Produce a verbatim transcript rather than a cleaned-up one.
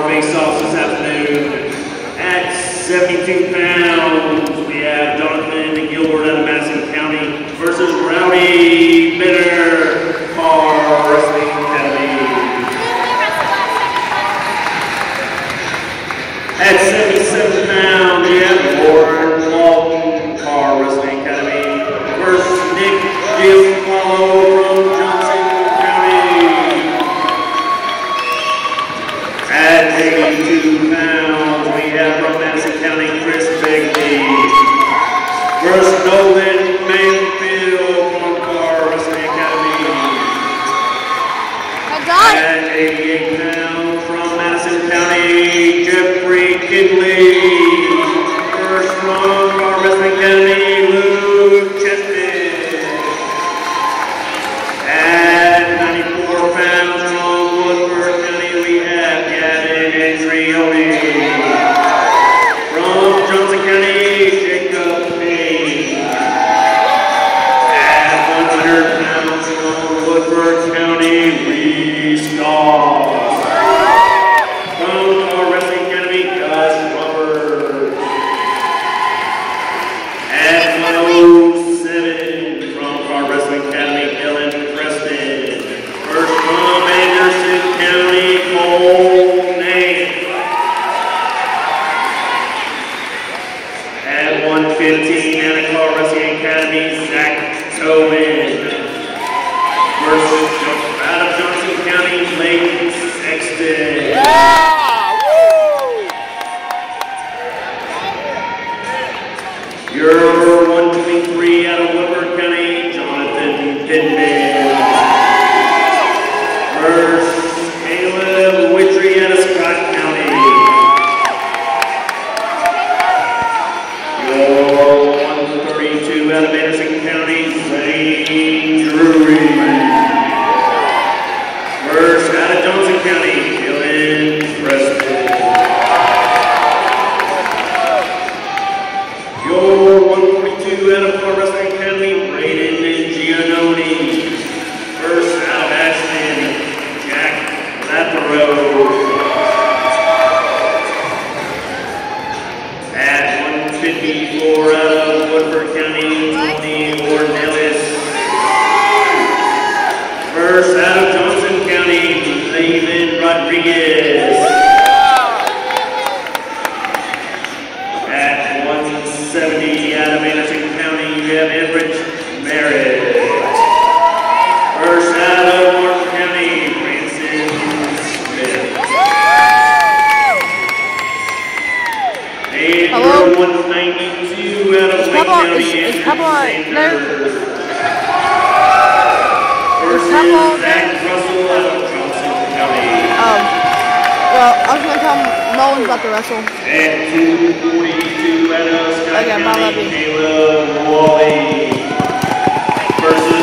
face-offs this afternoon. At seventy-two pounds, we have Jonathan Gilbert out of Madison County versus Rowdy Bitter, Car Wrestling Academy. At seventy-seven pounds, we have Warren Walton, Car Wrestling Academy versus Nick Giampaolo from Johnson County. At eighty-two pounds, we have from Madison County, Chris Begley versus Nolan Manfield from Car Wrestling Academy. I got it. At eighty-eight pounds, from Madison County, Jeffrey Kidley versus from Car Wrestling Academy, Luke Cheston. At ninety-four pounds, from Woodford County, we have Gavin Andrioni. From Johnson County, Jacob Payne. At one hundred pounds, from Woodford County, Reese Goss. From Car Wrestling Academy, Gus Roberts. At one oh seven, from Car Wrestling Academy, Dylan Preston. First from Anderson County, Cole Nate. At one fifteen, out of Car Wrestling Academy, Zach Tobin. Versus out of Johnson County, Lake Sexton. Yeah! Woo! Your one twenty-three, out of Woodford County, Jonathan Pittman. Versus Caleb Witry out of Scott County. Your one thirty-two, out of Madison County, Zane Drury. First out of Johnson County, Dylan Preston. Your one forty-two, out of Car Wrestling Academy, Braden Giannoni. First out of Ashland, Jack Laparo. At one fifty-four, out of Woodford County, Tony Ornelis. First out of Johnson County, David Rodriguez. At one seventy, out of Anderson County, you have Everett Merritt. First out of Martin County, Branson Smith. And Hello? one ninety-two, out of Wayne Pablo, County, is, is Andrew Pablo there? Sanders. Is Versus Pablo there? Zach Russell out of Johnson County. Um, well, I was gonna tell him Nolan's about to wrestle. At two forty-two, out of Scott Okay, bye, love County, you. Caleb Wally versus